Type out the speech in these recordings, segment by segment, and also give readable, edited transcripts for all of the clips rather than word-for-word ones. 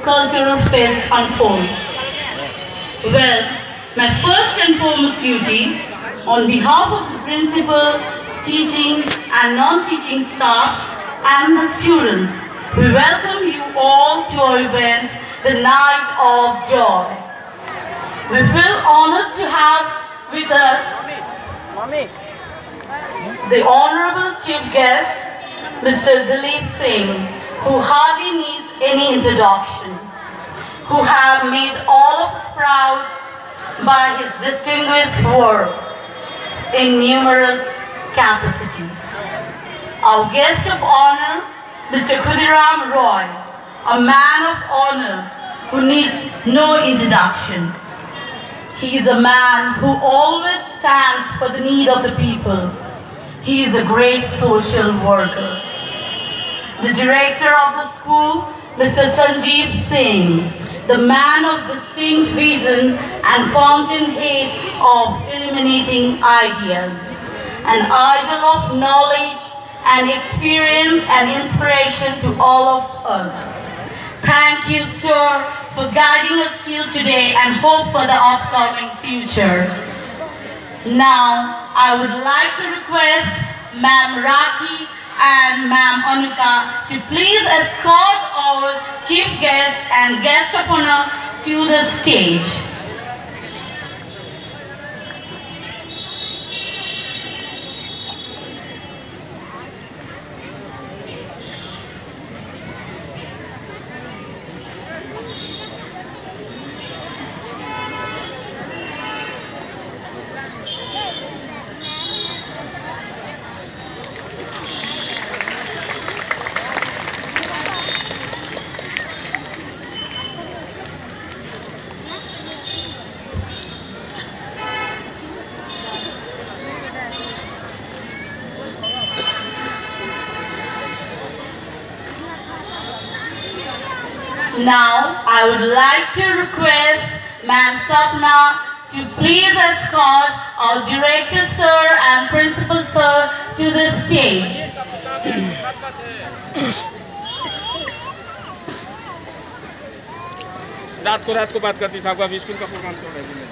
cultural fest unfold. Well, my first and foremost duty, on behalf of the principal, teaching and non-teaching staff and the students, we welcome you all to our event, the Night of Joy. We feel honored to have with us the Honorable Chief Guest, Mr. Dilip Singh, who hardly needs any introduction, who have made all of us proud by his distinguished work in numerous capacity. Our guest of honor, Mr. Khudiram Roy, a man of honor who needs no introduction. He is a man who always stands for the need of the people. He is a great social worker. The director of the school, Mr. Sanjeev Singh, the man of distinct vision and fountainhead of illuminating ideas, an idol of knowledge and experience and inspiration to all of us. Thank you, sir, for guiding us till today and hope for the upcoming future. Now, I would like to request Ma'am Raki and Ma'am Anuka to please escort our chief guest and guest of honor to the stage. Now, I would like to request Ma'am Sapna to please escort our director sir and principal sir to the stage. रात को बात करती साहब का अभी school का programme चल रहा है।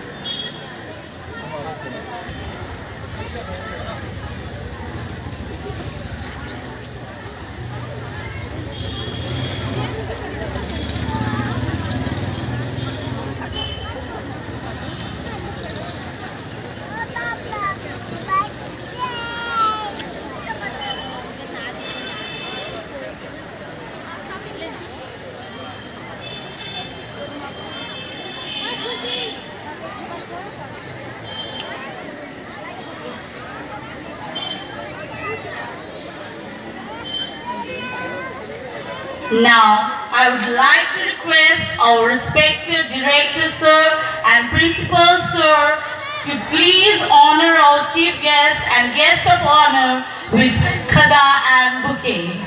Now, I would like to request our respected director sir and principal sir to please honor our chief guest and guest of honor with khada and bouquet.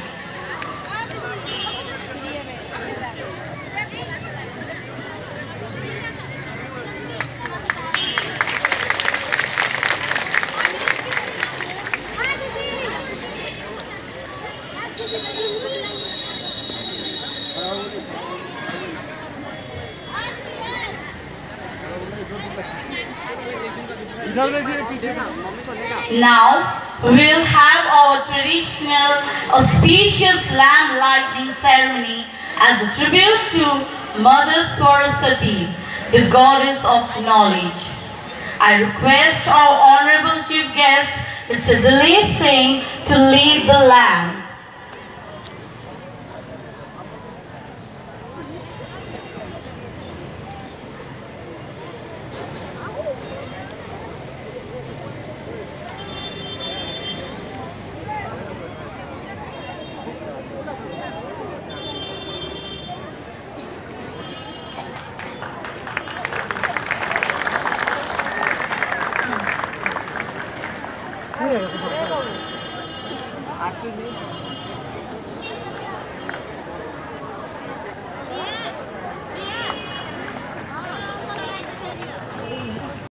Now, we will have our traditional auspicious lamp lighting ceremony as a tribute to Mother Saraswati, the goddess of knowledge. I request our honorable chief guest, Mr. Dilip Singh, to lead the lamp. Actually